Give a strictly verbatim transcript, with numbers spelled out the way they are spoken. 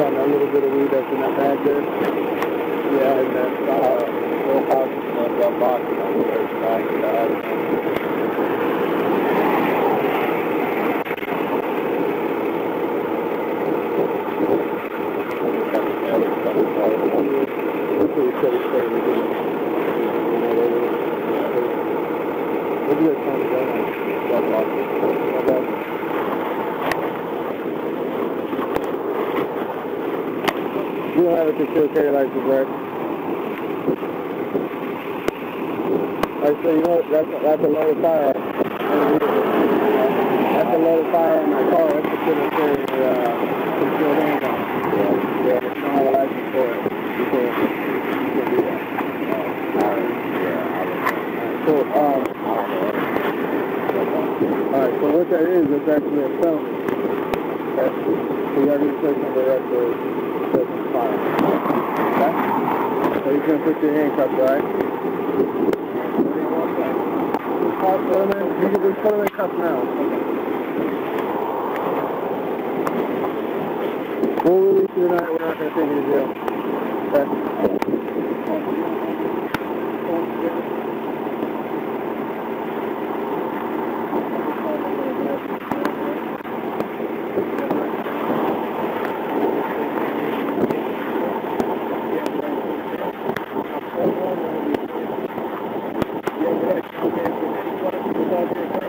on that little bit of weed that's in that bag there? Yeah, and that uh, little pouch of that box on the other side of that. You don't have a concealed carry license, right? Alright, so you know that's a, that's a loaded firearm. That's a loaded firearm in my car. That's considered carrying a uh, concealed handgun. Yeah, yeah. If you don't have a license for it, you can't, you can't do that. Alright, yeah. Alright, cool. Um, Alright, so what that is, it's actually a felony. Okay? So you have to take some director. Fine. Okay? So he's going to put your handcuffs, right? Put them in. You can just put them in cuffs now. We'll release you tonight. We're not going to take you to jail. Okay? Okay.